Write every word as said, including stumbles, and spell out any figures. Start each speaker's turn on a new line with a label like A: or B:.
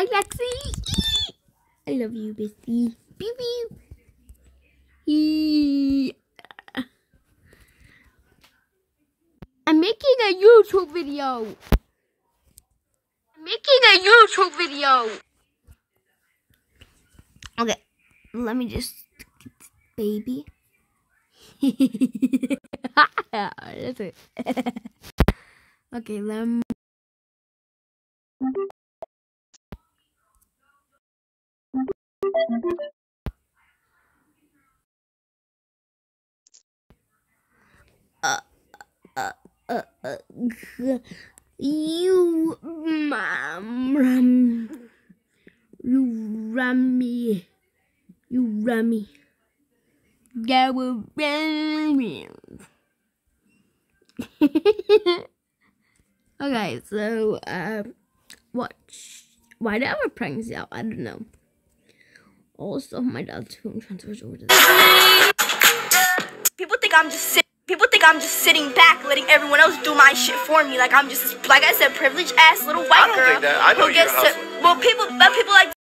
A: Hi, Lexi. I love you, bestie. Pew pew. I'm making a YouTube video. I'm making a YouTube video. Okay, let me just get this baby. That's it. Okay, let me. Uh, uh, uh, uh, you, mom, rum, you rummy, you rummy, go rummy. Okay, so, uh, watch. Why did I have a pregnancy out? I don't know. Also, my dad's phone transfers over to this.
B: People think I'm just sit. People think I'm just sitting back, letting everyone else do my shit for me. Like I'm just, like I said, privileged ass little white
C: I don't
B: girl.
C: think that. I know
B: who
C: you're
B: gets
C: a
B: to, well, people, but people like.